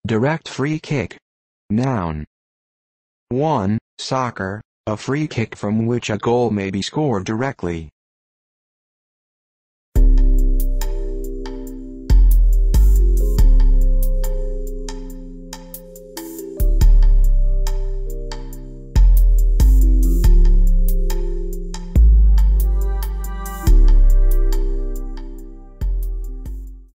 Direct free kick. Noun. 1. Soccer, a free kick from which a goal may be scored directly.